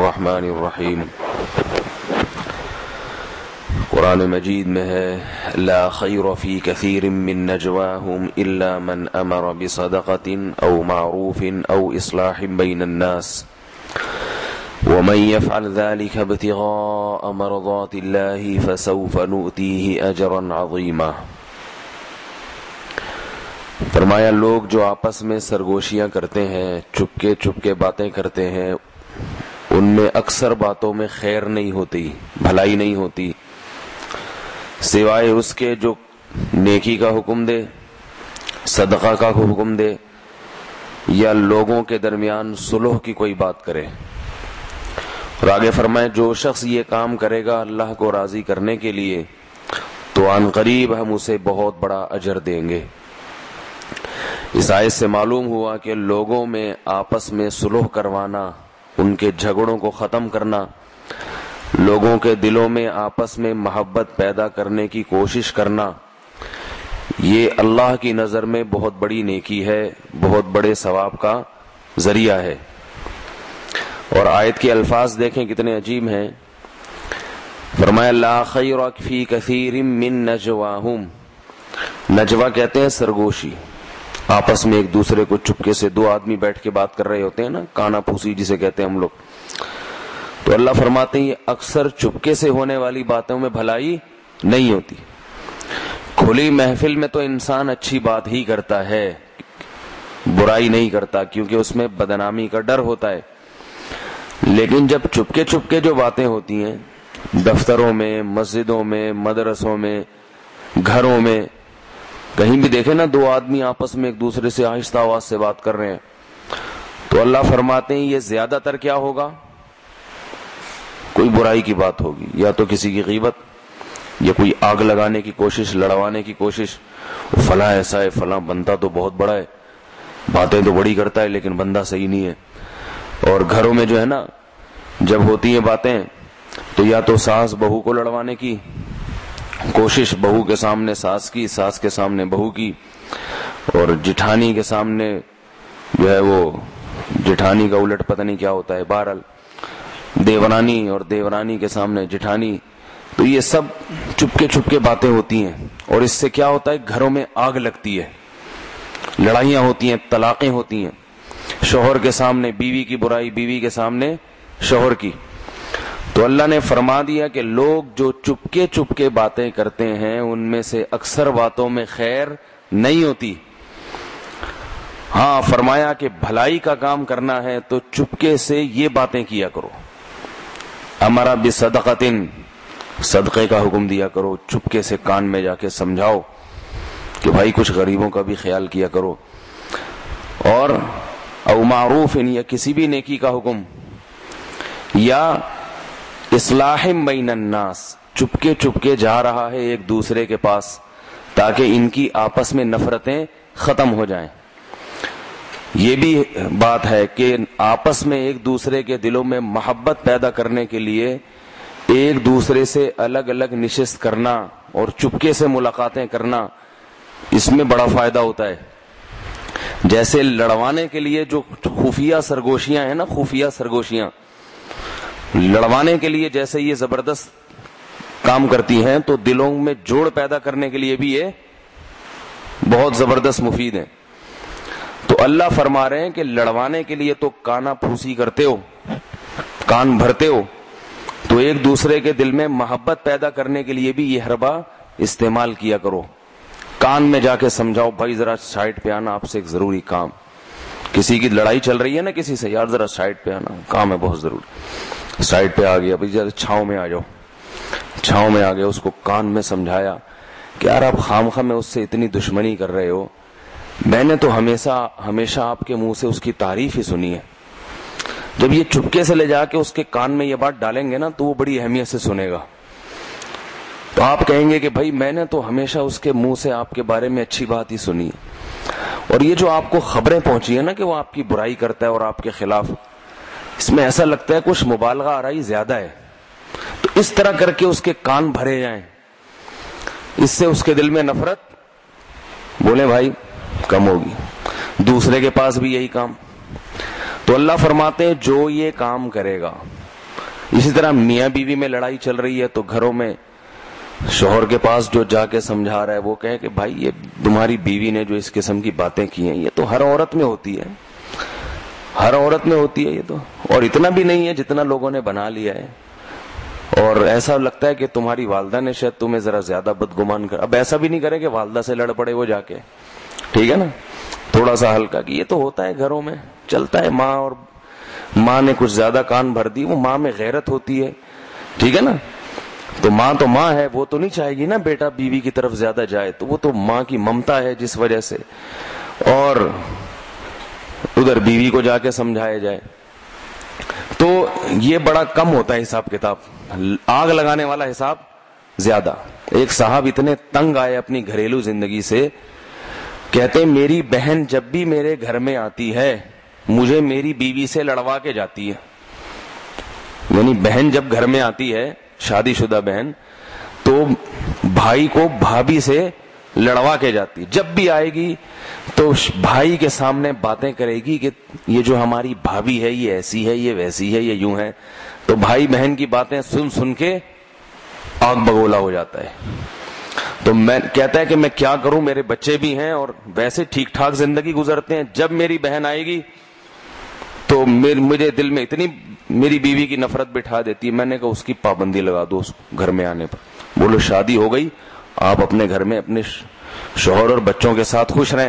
الرحمن الرحیم۔ قرآن مجید میں ہے لا خیر فی کثیر من نجواہم الا من امر بصدقۃ او معروف او اصلاح بین الناس ومن يفعل ذلك ابتغاء مرضات الله فسوف نؤتيه اجرا عظیما۔ فرمایا لوگ جو آپس میں سرگوشیاں کرتے ہیں، چپ کے باتیں کرتے ہیں، ان میں اکثر باتوں میں خیر نہیں ہوتی، بھلائی نہیں ہوتی، سوائے اس کے جو نیکی کا حکم دے، صدقہ کا حکم دے، یا لوگوں کے درمیان صلح کی کوئی بات کرے۔ اور آگے فرمائے جو شخص یہ کام کرے گا اللہ کو راضی کرنے کے لیے تو عن قریب ہم اسے بہت بڑا اجر دیں گے۔ اس آیت سے معلوم ہوا کہ لوگوں میں آپس میں صلح کروانا، ان کے جھگڑوں کو ختم کرنا، لوگوں کے دلوں میں آپس میں محبت پیدا کرنے کی کوشش کرنا، یہ اللہ کی نظر میں بہت بڑی نیکی ہے، بہت بڑے ثواب کا ذریعہ ہے۔ اور آیت کے الفاظ دیکھیں کتنے عجیب ہیں۔ فرمایا لا خیر فی کثیر من نجواہم، نجوا کہتے ہیں سرگوشی، آپس میں ایک دوسرے کو چپکے سے دو آدمی بیٹھ کے بات کر رہے ہوتے ہیں نا، کانا پھوسی جسے کہتے ہیں ہم لوگ، تو اللہ فرماتے ہیں یہ اکثر چپکے سے ہونے والی باتوں میں بھلائی نہیں ہوتی۔ کھلی محفل میں تو انسان اچھی بات ہی کرتا ہے، برائی نہیں کرتا، کیونکہ اس میں بدنامی کا ڈر ہوتا ہے، لیکن جب چپکے جو باتیں ہوتی ہیں دفتروں میں، مسجدوں میں، مدرسوں میں، گھروں میں، کہیں بھی دیکھیں نا دو آدمی آپس میں ایک دوسرے سے آہستہ آواز سے بات کر رہے ہیں، تو اللہ فرماتے ہیں یہ زیادہ تر کیا ہوگا، کوئی برائی کی بات ہوگی، یا تو کسی کی غیبت، یا کوئی آگ لگانے کی کوشش، لڑوانے کی کوشش، فلاں ایسا ہے، فلاں بندہ تو بہت بڑا ہے، باتیں تو بڑی کرتا ہے لیکن بندہ صحیح نہیں ہے۔ اور گھروں میں جو ہے نا جب ہوتی ہیں باتیں تو یا تو ساس بہو کو لڑوانے کی کوشش، بہو کے سامنے ساس کی، ساس کے سامنے بہو کی، اور جٹھانی کے سامنے جو ہے وہ جٹھانی کا الٹ پتہ نہیں کیا ہوتا ہے، بہرحال دیورانی، اور دیورانی کے سامنے جٹھانی، تو یہ سب چپکے باتیں ہوتی ہیں، اور اس سے کیا ہوتا ہے گھروں میں آگ لگتی ہے، لڑائیاں ہوتی ہیں، طلاقیں ہوتی ہیں، شوہر کے سامنے بیوی کی برائی، بیوی کے سامنے شوہر کی۔ تو اللہ نے فرما دیا کہ لوگ جو چپکے باتیں کرتے ہیں ان میں سے اکثر باتوں میں خیر نہیں ہوتی۔ ہاں فرمایا کہ بھلائی کا کام کرنا ہے تو چپکے سے یہ باتیں کیا کرو، امر بصدقۃ، صدقے کا حکم دیا کرو، چپکے سے کان میں جا کے سمجھاؤ کہ بھائی کچھ غریبوں کا بھی خیال کیا کرو، اور او معروف، یا کسی بھی نیکی کا حکم، یا اصلاح بین الناس، چپکے جا رہا ہے ایک دوسرے کے پاس تاکہ ان کی آپس میں نفرتیں ختم ہو جائیں۔ یہ بھی بات ہے کہ آپس میں ایک دوسرے کے دلوں میں محبت پیدا کرنے کے لیے ایک دوسرے سے الگ الگ نشست کرنا اور چپکے سے ملاقاتیں کرنا، اس میں بڑا فائدہ ہوتا ہے۔ جیسے لڑوانے کے لیے جو خفیہ سرگوشیاں ہیں نا، خفیہ سرگوشیاں لڑوانے کے لیے جیسے یہ زبردست کام کرتی ہیں، تو دلوں میں جوڑ پیدا کرنے کے لیے بھی یہ بہت زبردست مفید ہیں۔ تو اللہ فرما رہے ہیں کہ لڑوانے کے لیے تو کانا پھوسی کرتے ہو، کان بھرتے ہو، تو ایک دوسرے کے دل میں محبت پیدا کرنے کے لیے بھی یہ حربہ استعمال کیا کرو، کان میں جا کے سمجھاؤ بھائی ذرا سائڈ پہ آنا، آپ سے ایک ضروری کام، کسی کی لڑائی چل رہی ہے نا کسی سے، یار ذرا سائڈ پہ آنا، کام ہے بہت ضروری، سائڈ پہ آ گیا، بھائی ذرا چھاؤں میں آ جاؤ، چھاؤں میں آ گیا، اس کو کان میں سمجھایا کہ یار آپ خامخواہ میں اس سے اتنی دشمنی کر رہے ہو، میں نے تو ہمیشہ آپ کے منہ سے اس کی تعریف ہی سنی ہے، جب یہ چپکے سے لے جا کے اس کے کان میں یہ بات ڈالیں گے نا تو وہ بڑی اہمیت سے سنے گا، تو آپ کہیں گے کہ بھائی میں نے تو ہمیشہ اس کے منہ سے آپ کے بارے میں اچھی بات ہی سنی ہے، اور یہ جو آپ کو خبریں پہنچی ہے نا کہ وہ آپ کی برائی کرتا ہے اور آپ کے خلاف، اس میں ایسا لگتا ہے کچھ مبالغہ آرائی زیادہ ہے، تو اس طرح کر کے اس کے کان بھرے جائیں، اس سے اس کے دل میں نفرت بولیں بھائی کم ہوگی، دوسرے کے پاس بھی یہی کام۔ تو اللہ فرماتے ہیں جو یہ کام کرے گا اسی طرح میاں بیوی میں لڑائی چل رہی ہے تو گھروں میں شوہر کے پاس جو جا کے سمجھا رہا ہے وہ کہے کہ بھائی یہ تمہاری بیوی نے جو اس قسم کی باتیں کی ہیں یہ تو ہر عورت میں ہوتی ہے، ہر عورت میں ہوتی ہے یہ تو، اور اتنا بھی نہیں ہے جتنا لوگوں نے بنا لیا ہے، اور ایسا لگتا ہے کہ تمہاری والدہ نے شاید تمہیں ذرا زیادہ بدگمان کر. اب ایسا بھی نہیں کرے کہ والدہ سے لڑ پڑے وہ جا کے، ٹھیک ہے نا، تھوڑا سا ہلکا، کہ یہ تو ہوتا ہے گھروں میں چلتا ہے. ماں نے کچھ زیادہ کان بھر دی، وہ ماں میں غیرت ہوتی ہے، ٹھیک ہے نا، تو ماں ہے، وہ تو نہیں چاہے گی نا بیٹا بیوی کی طرف زیادہ جائے، تو وہ تو ماں کی ممتا ہے جس وجہ سے، اور ادھر بیوی کو جا کے سمجھایا جائے. تو یہ بڑا کم ہوتا ہے حساب کتاب، آگ لگانے والا حساب زیادہ. ایک صاحب اتنے تنگ آئے اپنی گھریلو زندگی سے، کہتے میری بہن جب بھی میرے گھر میں آتی ہے مجھے میری بیوی سے لڑوا کے جاتی ہے. یعنی بہن جب گھر میں آتی ہے، شادی شدہ بہن، تو بھائی کو بھابھی سے لڑوا کے جاتی. جب بھی آئے گی تو بھائی کے سامنے باتیں کرے گی کہ یہ جو ہماری بھابھی ہے یہ ایسی ہے، یہ ویسی ہے، یہ یوں ہے. تو بھائی بہن کی باتیں سن سن کے آگ بگولا ہو جاتا ہے. تو میں کہتا ہے کہ میں کیا کروں، میرے بچے بھی ہیں اور ویسے ٹھیک ٹھاک زندگی گزرتے ہیں، جب میری بہن آئے گی تو مجھے دل میں اتنی میری بیوی کی نفرت بٹھا دیتی ہے. میں نے کہا اس کی پابندی لگا دو اس گھر میں آنے پر. بولو شادی ہو گئی، آپ اپنے گھر میں اپنے شوہر اور بچوں کے ساتھ خوش رہیں،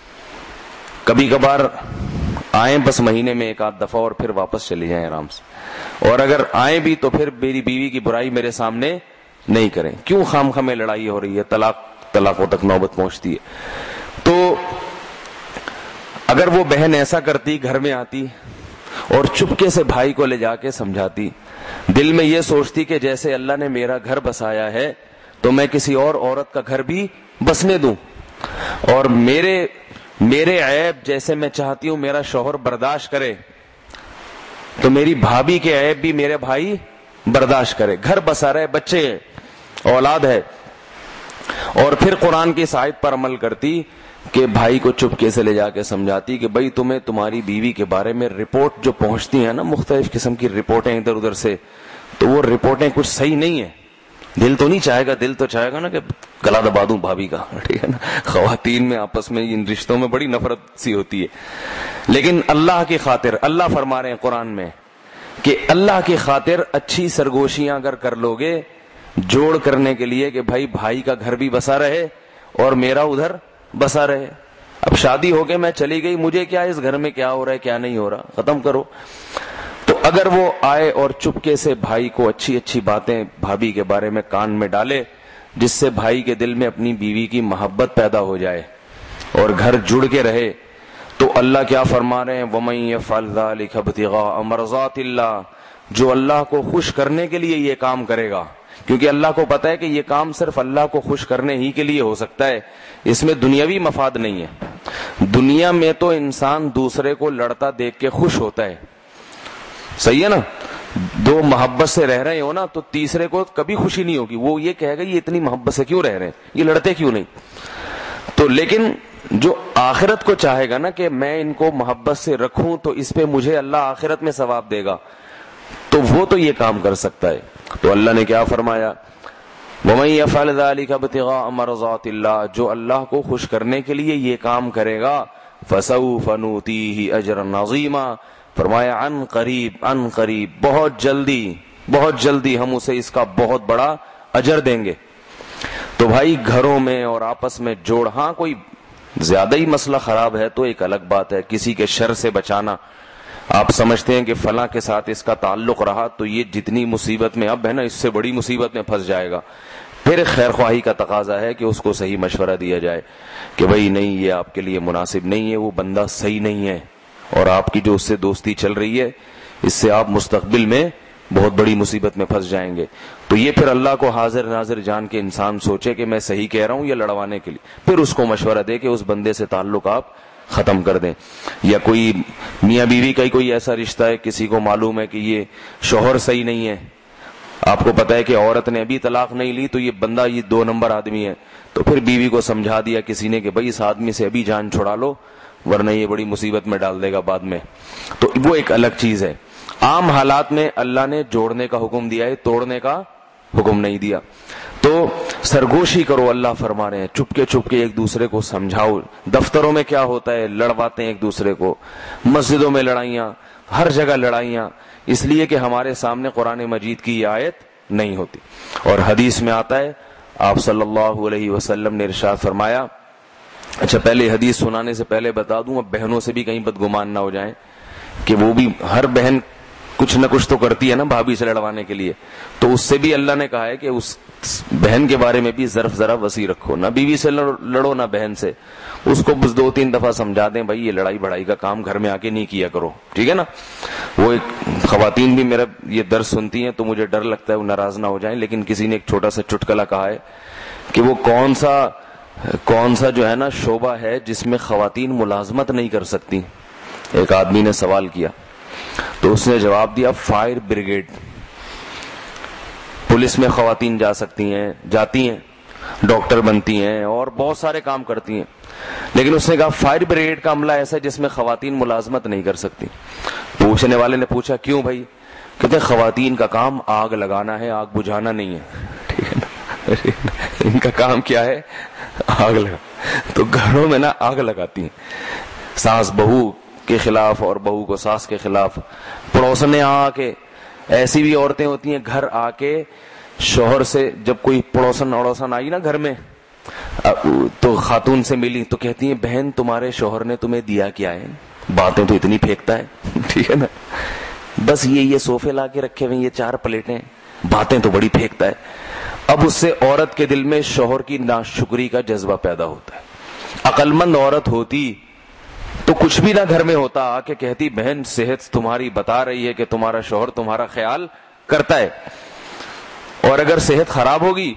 کبھی کبھار آئیں بس مہینے میں ایک آدھ دفعہ اور پھر واپس چلی جائیں آرام سے، اور اگر آئیں بھی تو پھر میری بیوی کی برائی میرے سامنے نہیں کریں. کیوں خام خامے لڑائی ہو رہی ہے، طلاقوں تک نوبت پہنچتی ہے. تو اگر وہ بہن ایسا کرتی، گھر میں آتی اور چپکے سے بھائی کو لے جا کے سمجھاتی، دل میں یہ سوچتی کہ جیسے اللہ نے میرا گھر بسایا ہے تو میں کسی اور عورت کا گھر بھی بسنے دوں، اور میرے عیب جیسے میں چاہتی ہوں میرا شوہر برداشت کرے تو میری بھابھی کے عیب بھی میرے بھائی برداشت کرے. گھر بسا رہے، بچے ہیں، اولاد ہے. اور پھر قرآن کی اس آیت پر عمل کرتی کہ بھائی کو چپکے سے لے جا کے سمجھاتی کہ بھائی تمہیں تمہاری بیوی کے بارے میں رپورٹ جو پہنچتی ہیں نا، مختلف قسم کی رپورٹیں ادھر ادھر سے، تو وہ رپورٹیں کچھ صحیح نہیں ہیں. دل تو نہیں چاہے گا، دل تو چاہے گا نا کہ گلا دبا دوں بھابھی کا، ٹھیک ہے نا. خواتین میں آپس میں ان رشتوں میں بڑی نفرت سی ہوتی ہے. لیکن اللہ کی خاطر اللہ فرما رہے ہیں قرآن میں کہ اللہ کی خاطر اچھی سرگوشیاں اگر کر لو گے جوڑ کرنے کے لیے کہ بھائی کا گھر بھی بسا رہے اور میرا ادھر بسا رہے. اب شادی ہو کے میں چلی گئی، مجھے کیا اس گھر میں کیا ہو رہا ہے کیا نہیں ہو رہا، ختم کرو. تو اگر وہ آئے اور چپکے سے بھائی کو اچھی اچھی باتیں بھابھی کے بارے میں کان میں ڈالے، جس سے بھائی کے دل میں اپنی بیوی کی محبت پیدا ہو جائے اور گھر جڑ کے رہے، تو اللہ کیا فرما رہے ہیں، وَمَن يَفْعَلْ ذَلِكَ ابْتِغَاءَ مَرْضَاتِ اللَّهِ، جو اللہ کو خوش کرنے کے لیے یہ کام کرے گا، کیونکہ اللہ کو پتا ہے کہ یہ کام صرف اللہ کو خوش کرنے ہی کے لیے ہو سکتا ہے، اس میں دنیاوی مفاد نہیں ہے. دنیا میں تو انسان دوسرے کو لڑتا دیکھ کے خوش ہوتا ہے، صحیح ہے نا. دو محبت سے رہ رہے ہو نا تو تیسرے کو کبھی خوشی نہیں ہوگی، وہ یہ کہے گا یہ اتنی محبت سے کیوں رہ رہے ہیں، یہ لڑتے کیوں نہیں. تو لیکن جو آخرت کو چاہے گا نا کہ میں ان کو محبت سے رکھوں تو اس پہ مجھے اللہ آخرت میں ثواب دے گا، تو وہ تو یہ کام کر سکتا ہے. تو اللہ نے کیا فرمایا، وَمَن يَفْعَلْ ذَلِكَ ابْتِغَاءَ مَرْضَاتِ اللَّهِ، جو اللہ کو خوش کرنے کے لیے یہ کام کرے گا، فَسَوْفَ نُؤْتِيهِ أَجْرًا عَظِيمًا، فرمایا ان قریب بہت جلدی ہم اسے اس کا بہت بڑا اجر دیں گے. تو بھائی گھروں میں اور آپس میں جوڑ، ہاں کوئی زیادہ ہی مسئلہ خراب ہے تو ایک الگ بات ہے، کسی کے شر سے بچانا. آپ سمجھتے ہیں کہ فلاں کے ساتھ اس کا تعلق رہا تو یہ جتنی مصیبت میں اب ہے نا اس سے بڑی مصیبت میں پھنس جائے گا، پھر خیر خواہی کا تقاضا ہے کہ اس کو صحیح مشورہ دیا جائے کہ بھائی نہیں یہ آپ کے لیے مناسب نہیں ہے، وہ بندہ صحیح نہیں ہے، اور آپ کی جو اس سے دوستی چل رہی ہے اس سے آپ مستقبل میں بہت بڑی مصیبت میں پھنس جائیں گے. تو یہ پھر اللہ کو حاضر ناظر جان کے انسان سوچے کہ میں صحیح کہہ رہا ہوں یا لڑوانے کے لیے، پھر اس کو مشورہ دے کہ اس بندے سے تعلق آپ ختم کر دیں. یا کوئی میاں بیوی کا ہی کوئی ایسا رشتہ ہے، کسی کو معلوم ہے کہ یہ شوہر صحیح نہیں ہے، آپ کو پتا ہے کہ عورت نے ابھی طلاق نہیں لی تو یہ بندہ یہ 2 نمبر آدمی ہے، تو پھر بیوی کو سمجھا دیا کسی نے کہ بھائی اس آدمی سے ابھی جان چھڑا لو ورنہ یہ بڑی مصیبت میں ڈال دے گا بعد میں. تو وہ ایک الگ چیز ہے. عام حالات میں اللہ نے جوڑنے کا حکم دیا ہے، توڑنے کا حکم نہیں دیا. تو سرگوشی کرو، اللہ فرما رہے ہیں، چپکے چپکے ایک دوسرے کو سمجھاؤ. دفتروں میں کیا ہوتا ہے، لڑواتے ہیں ایک دوسرے کو، مسجدوں میں لڑائیاں، ہر جگہ لڑائیاں، اس لیے کہ ہمارے سامنے قرآن مجید کی یہ آیت نہیں ہوتی. اور حدیث میں آتا ہے، آپ صلی اللہ علیہ وسلم نے ارشاد فرمایا. اچھا پہلے حدیث سنانے سے پہلے بتا دوں، اب بہنوں سے بھی کہیں بدگمان نہ ہو جائیں کہ وہ بھی، ہر بہن کچھ نہ کچھ تو کرتی ہے نا بھابھی سے لڑوانے کے لیے، تو اس سے بھی اللہ نے کہا ہے کہ اس بہن کے بارے میں بھی ظرف ذرا وسیع رکھو، نہ بیوی سے لڑو نہ بہن سے، اس کو بس 2-3 دفعہ سمجھا دیں بھائی یہ لڑائی بڑائی کا کام گھر میں آ کے نہیں کیا کرو، ٹھیک ہے نا. وہ ایک خواتین بھی میرا یہ درس سنتی ہیں تو مجھے ڈر لگتا ہے وہ ناراض نہ ہو جائیں، لیکن کسی نے ایک چھوٹا سا چٹکلا کہا ہے کہ وہ کون سا جو ہے نا شعبہ ہے جس میں خواتین ملازمت نہیں کر سکتی. ایک آدمی نے سوال کیا تو اس نے جواب دیا فائر بریگیڈ. پولیس میں خواتین جا سکتی ہیں، جاتی ہیں، ڈاکٹر بنتی ہیں اور بہت سارے کام کرتی ہیں، لیکن اس نے کہا فائر بریگیڈ کا عملہ ایسا ہے جس میں خواتین ملازمت نہیں کر سکتی. پوچھنے والے نے پوچھا کیوں بھائی؟ کہتے خواتین کا کام آگ لگانا ہے، آگ بجھانا نہیں ہے، ٹھیک ہے نا. ان کا کام کیا ہے؟ آگ لگا. تو گھروں میں نا آگ لگاتی ہیں، ساس بہو کے خلاف اور بہو کو ساس کے خلاف. پڑوسنے آ کے، ایسی بھی عورتیں ہوتی ہیں گھر آ کے شوہر سے، جب کوئی پڑوسن اڑوسن آئی نا گھر میں تو خاتون سے ملی تو کہتی ہیں بہن تمہارے شوہر نے تمہیں دیا کیا ہے؟ باتیں تو اتنی پھینکتا ہے، ٹھیک ہے نا، بس یہ صوفے لا کے رکھے ہوئے، یہ 4 پلیٹیں، باتیں تو بڑی پھینکتا ہے. اب اس سے عورت کے دل میں شوہر کی ناشکری کا جذبہ پیدا ہوتا ہے. عقل مند عورت ہوتی تو کچھ بھی نہ گھر میں ہوتا، آ کے کہتی بہن صحت تمہاری بتا رہی ہے کہ تمہارا شوہر تمہارا خیال کرتا ہے، اور اگر صحت خراب ہوگی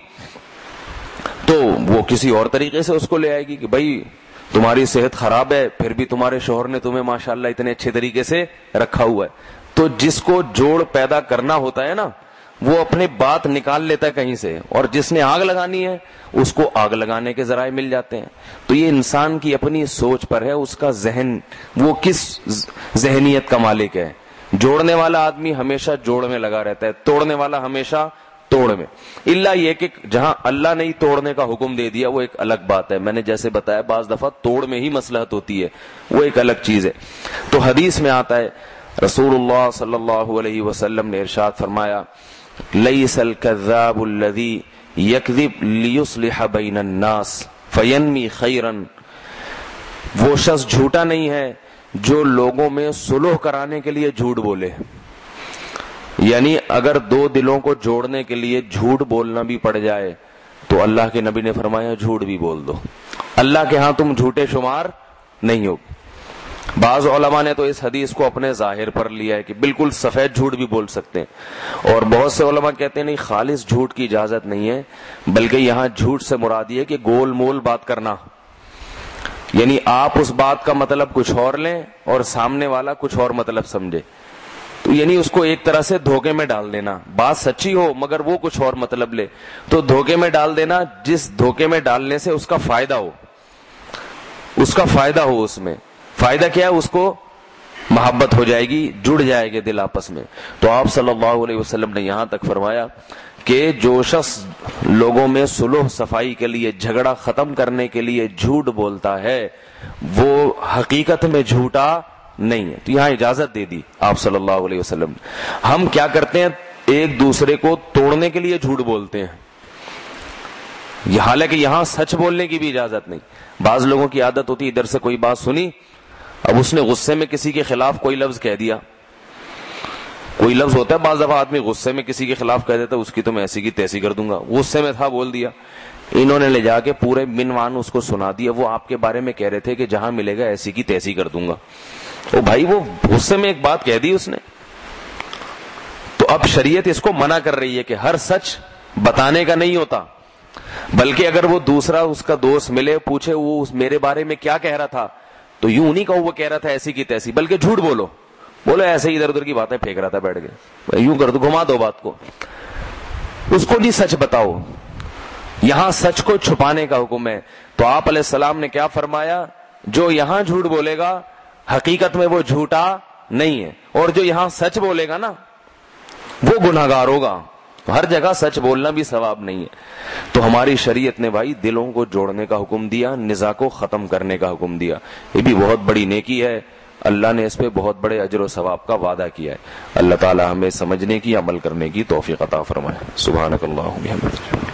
تو وہ کسی اور طریقے سے اس کو لے آئے گی کہ بھائی تمہاری صحت خراب ہے پھر بھی تمہارے شوہر نے تمہیں ماشاءاللہ اتنے اچھے طریقے سے رکھا ہوا ہے. تو جس کو جوڑ پیدا کرنا ہوتا ہے نا وہ اپنے بات نکال لیتا ہے کہیں سے، اور جس نے آگ لگانی ہے اس کو آگ لگانے کے ذرائع مل جاتے ہیں. تو یہ انسان کی اپنی سوچ پر ہے، اس کا ذہن وہ کس ذہنیت کا مالک ہے. جوڑنے والا آدمی ہمیشہ جوڑ میں لگا رہتا ہے، توڑنے والا ہمیشہ توڑ میں. اللہ یہ کہ جہاں اللہ نے توڑنے کا حکم دے دیا وہ ایک الگ بات ہے. میں نے جیسے بتایا بعض دفعہ توڑ میں ہی مصلحت ہوتی ہے، وہ ایک الگ چیز ہے. تو حدیث میں آتا ہے رسول اللہ صلی اللہ علیہ وسلم نے ارشاد فرمایا لیس الکذاب الذی یکذب لیصلح بین الناس فینمی خیرا. وہ شخص جھوٹا نہیں ہے جو لوگوں میں صلح کرانے کے لیے جھوٹ بولے. یعنی اگر 2 دلوں کو جوڑنے کے لیے جھوٹ بولنا بھی پڑ جائے تو اللہ کے نبی نے فرمایا جھوٹ بھی بول دو، اللہ کے ہاں تم جھوٹے شمار نہیں ہو. بعض علماء نے تو اس حدیث کو اپنے ظاہر پر لیا ہے کہ بالکل سفید جھوٹ بھی بول سکتے ہیں، اور بہت سے علماء کہتے ہیں نہیں خالص جھوٹ کی اجازت نہیں ہے، بلکہ یہاں جھوٹ سے مراد یہ کہ گول مول بات کرنا. یعنی آپ اس بات کا مطلب کچھ اور لیں اور سامنے والا کچھ اور مطلب سمجھے، تو یعنی اس کو ایک طرح سے دھوکے میں ڈال دینا. بات سچی ہو مگر وہ کچھ اور مطلب لے تو دھوکے میں ڈال دینا. جس دھوکے میں ڈالنے سے اس کا فائدہ ہو، اس میں فائدہ کیا ہے؟ اس کو محبت ہو جائے گی، جڑ جائے گے دل آپس میں. تو آپ صلی اللہ علیہ وسلم نے یہاں تک فرمایا کہ جو شخص لوگوں میں صلح صفائی کے لیے، جھگڑا ختم کرنے کے لیے جھوٹ بولتا ہے وہ حقیقت میں جھوٹا نہیں ہے. تو یہاں اجازت دے دی آپ صلی اللہ علیہ وسلم. ہم کیا کرتے ہیں؟ ایک دوسرے کو توڑنے کے لیے جھوٹ بولتے ہیں، حالانکہ یہاں سچ بولنے کی بھی اجازت نہیں. بعض لوگوں کی عادت ہوتی ہے ادھر سے کوئی بات سنی، اب اس نے غصے میں کسی کے خلاف کوئی لفظ کہہ دیا. کوئی لفظ ہوتا ہے بعض دفعہ آدمی غصے میں کسی کے خلاف کہہ دیتا ہے اس کی تو میں ایسی کی تیسی کر دوں گا، غصے میں تھا بول دیا. انہوں نے لے جا کے پورے منوان اس کو سنا دیا. وہ آپ کے بارے میں کہہ رہے تھے کہ جہاں ملے گا ایسی کی تیسی کر دوں گا. او بھائی وہ غصے میں ایک بات کہہ دی اس نے. تو اب شریعت اس کو منع کر رہی ہے کہ ہر سچ بتانے کا نہیں ہوتا، بلکہ اگر وہ دوسرا اس کا دوست ملے پوچھے وہ میرے بارے میں کیا کہہ رہا تھا تو یوں نہیں کہو وہ کہہ رہا تھا ایسی کی تیسی، بلکہ جھوٹ بولو ایسے ہی ادھر ادھر کی باتیں پھینک رہا تھا بیٹھ کے، یوں کر دو، گھما دو بات کو، اس کو نہیں سچ بتاؤ. یہاں سچ کو چھپانے کا حکم ہے. تو آپ علیہ السلام نے کیا فرمایا؟ جو یہاں جھوٹ بولے گا حقیقت میں وہ جھوٹا نہیں ہے. اور جو یہاں سچ بولے گا نا وہ گناہگار ہوگا. ہر جگہ سچ بولنا بھی ثواب نہیں ہے. تو ہماری شریعت نے بھائی دلوں کو جوڑنے کا حکم دیا, نزاع کو ختم کرنے کا حکم دیا. یہ بھی بہت بڑی نیکی ہے, اللہ نے اس پہ بہت بڑے اجر و ثواب کا وعدہ کیا ہے. اللہ تعالی ہمیں سمجھنے کی, عمل کرنے کی توفیق عطا فرمائے. سبحانک اللہم و بحمدک.